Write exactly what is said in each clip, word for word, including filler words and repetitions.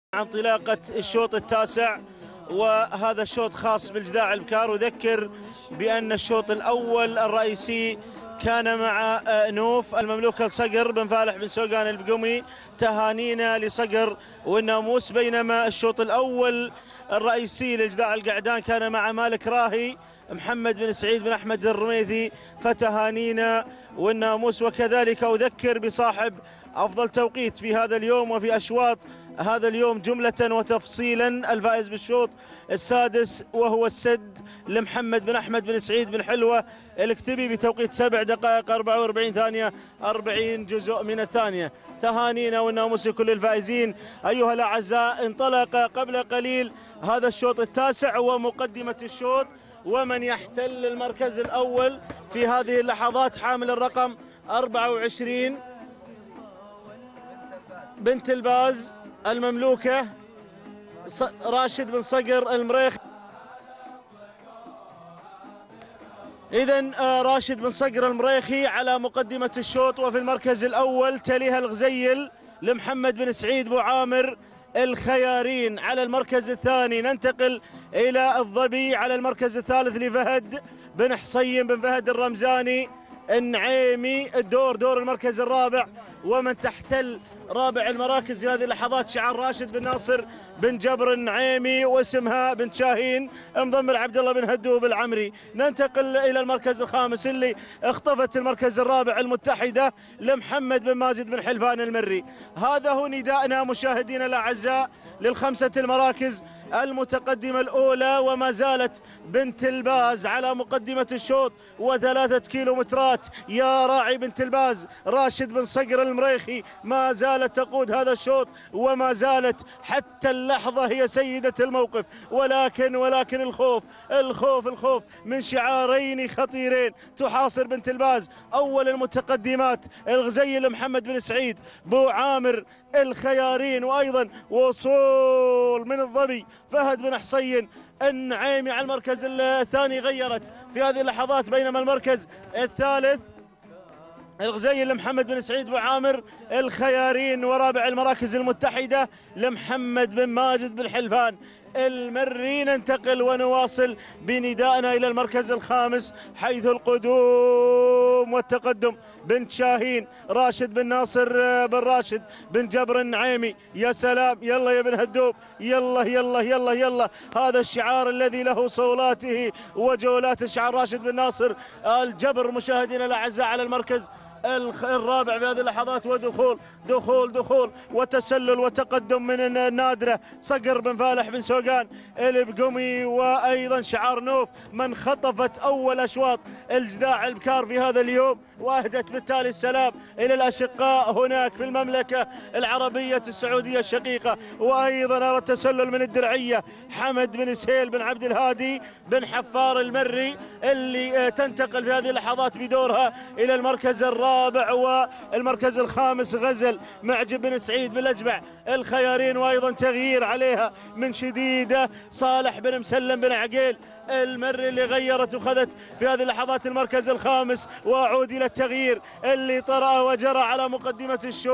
انطلاقة الشوط التاسع، وهذا الشوط خاص بالجداع البكار. أذكر بأن الشوط الأول الرئيسي كان مع نوف المملوك لصقر بن فالح بن سوقان البقمي. تهانينا لصقر والناموس. بينما الشوط الأول الرئيسي للجداع القعدان كان مع مالك راهي محمد بن سعيد بن أحمد الرميثي، فتهانينا والناموس. وكذلك أذكر بصاحب أفضل توقيت في هذا اليوم وفي أشواط هذا اليوم جملة وتفصيلا، الفائز بالشوط السادس وهو السد لمحمد بن أحمد بن سعيد بن حلوة الكتبي بتوقيت سبع دقائق أربعة وأربعين ثانية أربعين جزء من الثانية. تهانينا والناموس لكل الفائزين أيها الأعزاء. انطلق قبل قليل هذا الشوط التاسع ومقدمة الشوط، ومن يحتل المركز الأول في هذه اللحظات حامل الرقم أربعة وعشرين بنت الباز المملوكة راشد بن صقر المريخ. إذن راشد بن صقر المريخي على مقدمة الشوط وفي المركز الأول، تليها الغزيل لمحمد بن سعيد بو عامر الخيارين. على المركز الثاني ننتقل إلى الظبي. على المركز الثالث لفهد بن حصين بن فهد الرمزاني النعيمي الدور دور المركز الرابع. ومن تحتل رابع المراكز في هذه اللحظات شعار راشد بن ناصر بن جبر النعيمي واسمها بن شاهين مضمر عبد الله بن هدوب العمري. ننتقل الى المركز الخامس اللي اخطفت المركز الرابع المتحده لمحمد بن ماجد بن حلفان المري. هذا هو نداءنا مشاهدينا الاعزاء للخمسه المراكز المتقدمة الأولى، وما زالت بنت الباز على مقدمة الشوط وثلاثة كيلومترات. يا راعي بنت الباز راشد بن صقر المريخي ما زالت تقود هذا الشوط، وما زالت حتى اللحظة هي سيدة الموقف. ولكن ولكن الخوف الخوف الخوف من شعارين خطيرين تحاصر بنت الباز. أول المتقدمات الغزيل محمد بن سعيد بو عامر الخيارين، وأيضا وصول من الظبي فهد بن حصين النعيمي على المركز الثاني غيرت في هذه اللحظات. بينما المركز الثالث الغزيل لمحمد بن سعيد بو عامر الخيارين، ورابع المراكز المتحدة لمحمد بن ماجد بن حلفان المري. ننتقل ونواصل بندائنا إلى المركز الخامس، حيث القدوم والتقدم بنت شاهين راشد بن ناصر بن راشد بن جبر النعيمي. يا سلام، يلا يا بن هدوب، يلا يلا يلا يلا. هذا الشعار الذي له صولاته وجولات، الشعار راشد بن ناصر الجبر مشاهدينا الاعزاء على المركز الرابع في هذه اللحظات. ودخول دخول دخول وتسلل وتقدم من النادرة صقر بن فالح بن سوقان البقمي، وأيضا شعار نوف من خطفت أول أشواط الجداع البكار في هذا اليوم، وأهدت بالتالي السلام إلى الأشقاء هناك في المملكة العربية السعودية الشقيقة. وأيضا أرى التسلل من الدرعية حمد بن سهيل بن عبد الهادي بن حفار المري، اللي تنتقل في هذه اللحظات بدورها إلى المركز الرابع. والمركز الخامس غزل معجب بن سعيد بن الأجبع الخيارين، وأيضا تغيير عليها من شديدة صالح بن مسلم بن عقيل المري اللي غيرت وخذت في هذه اللحظات المركز الخامس. واعود الى التغيير اللي طرأ وجرى على مقدمة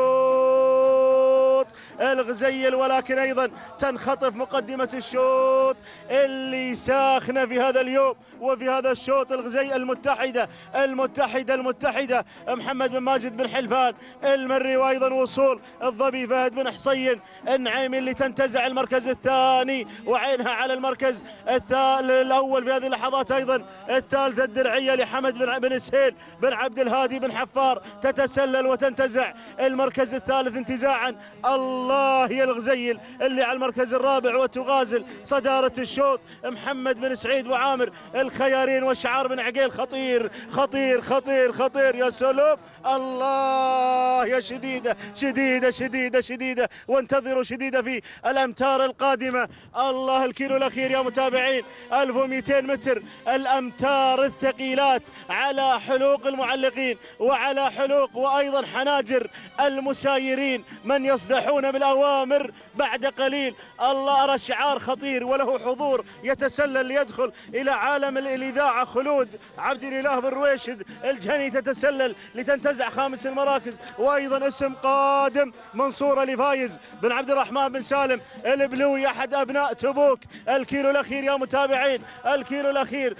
الشوط الغزيل، ولكن ايضا تنخطف مقدمة الشوط اللي ساخنة في هذا اليوم وفي هذا الشوط الغزيل المتحدة المتحدة المتحدة محمد بن ماجد بن حلفان المري. وايضا وصول الظبي فهد بن حصين النعيمي اللي تنتزع المركز الثاني وعينها على المركز الأول في هذه اللحظات. أيضا الثالثة الدرعية لحمد بن بن سهيل بن عبد الهادي بن حفار تتسلل وتنتزع المركز الثالث انتزاعا. الله يا الغزيل اللي على المركز الرابع وتغازل صدارة الشوط محمد بن سعيد وعامر الخيارين وشعار بن عقيل. خطير خطير خطير خطير. يا سلام، الله يا شديدة شديدة شديدة شديدة، وانتظروا شديدة في الأمتار القادمة. الله الكيلو الأخير يا متابعين، ألف ومئتين متر، الأمتار الثقيلات على حلوق المعلقين وعلى حلوق وأيضا حناجر المسايرين من يصدحون بالأوامر بعد قليل. الله، أرى شعار خطير وله حضور يتسلل ليدخل إلى عالم الإذاعة. خلود عبد الإله بن رويشد الجهني تتسلل لتنتزع خامس المراكز، وأيضا اسم قادم منصورة لفايز بن عبد الرحمن بن سالم البلوي أحد أبناء تبوك. الكيلو الأخير يا متابعين، الكيلو الأخير.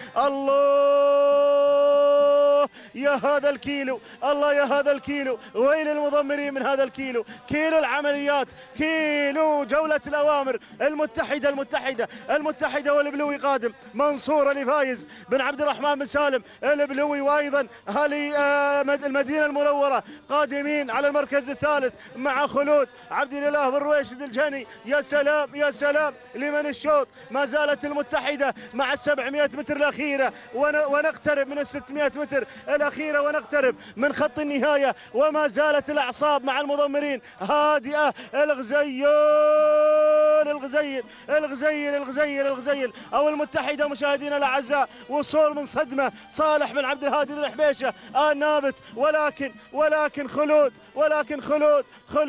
الله يا هذا الكيلو، الله يا هذا الكيلو، ويل المضمرين من هذا الكيلو. كيلو العمليات، كيلو جولة الأوامر. المتحدة المتحدة المتحدة والبلوي قادم. منصورة لفايز بن عبد الرحمن بن سالم البلوي، وأيضا أهالي المدينة المنورة قادمين على المركز الثالث مع خلود عبد الإله بن رويشد الجهني. يا سلام يا سلام لمن الشوط. ما زالت المتحدة مع السبعمائة متر الأخيرة، ونقترب من الستمائة متر الأخيرة، ونقترب من خط النهاية، وما زالت الأعصاب مع المضمرين هادئة. الغزيل الغزيل الغزيل الغزيل الغزيل أو المتحدة مشاهدينا الأعزاء، وصول من صدمة صالح بن عبد الهادي بن حبيشة النابت، ولكن ولكن خلود ولكن خلود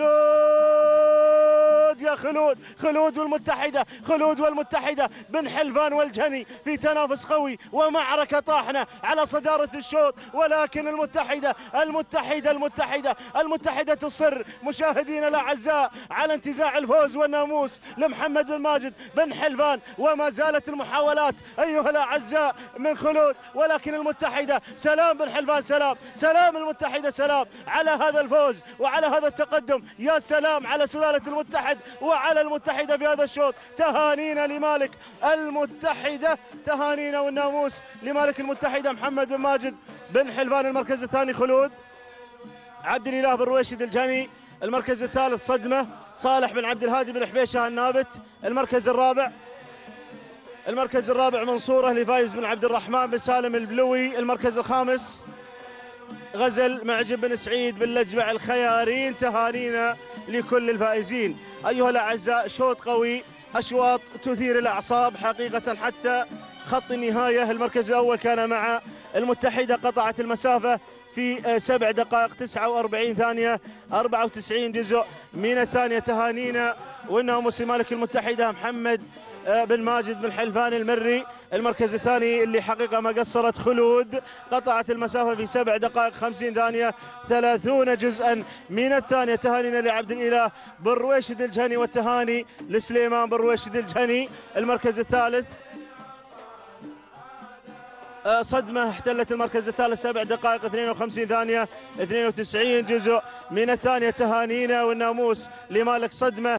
خلود يا خلود خلود والمتحدة خلود والمتحدة بن حلفان والجهني في تنافس قوي ومعركة طاحنة على صدارة الشوط. ولكن المتحدة المتحدة المتحدة المتحدة تصر مشاهدينا الأعزاء على انتزاع الفوز والناموس لمحمد بن ماجد بن حلفان. وما زالت المحاولات أيها الأعزاء من خلود، ولكن المتحدة سلام بن حلفان، سلام سلام المتحدة، سلام على هذا الفوز وعلى هذا التقدم. يا سلام على سلالة المتحد وعلى المتحدة في هذا الشوط. تهانينا لمالك المتحدة، تهانينا والناموس لمالك المتحدة محمد بن ماجد بن حلفان. المركز الثاني خلود عبد الإله بن رويشد الجهني. المركز الثالث صدمة صالح بن عبد الهادي بن حبيشة النابت. المركز الرابع المركز الرابع منصورة لفايز بن عبد الرحمن بن سالم البلوي. المركز الخامس غزل معجب بن سعيد بن لجبع الخيارين. تهانينا لكل الفائزين أيها الأعزاء. شوط قوي، أشواط تثير الأعصاب حقيقة حتى خط النهاية. المركز الأول كان مع المتحدة، قطعت المسافة في سبع دقائق تسعة وأربعين ثانية أربعة وتسعين جزء من الثانية. تهانينا والناموس مالك المتحدة محمد بن ماجد بن حلفان المري. المركز الثاني اللي حقيقة ما قصرت خلود، قطعت المسافة في سبع دقائق خمسين ثانية ثلاثون جزءا من الثانية. تهانينا لعبد الإله بن رويشد الجهني، والتهاني لسليمان بن رويشد الجهني. المركز الثالث صدمة احتلت المركز الثالث سبع دقائق اثنين وخمسين ثانية اثنين وتسعين جزء من الثانية. تهانينا والناموس لمالك صدمة.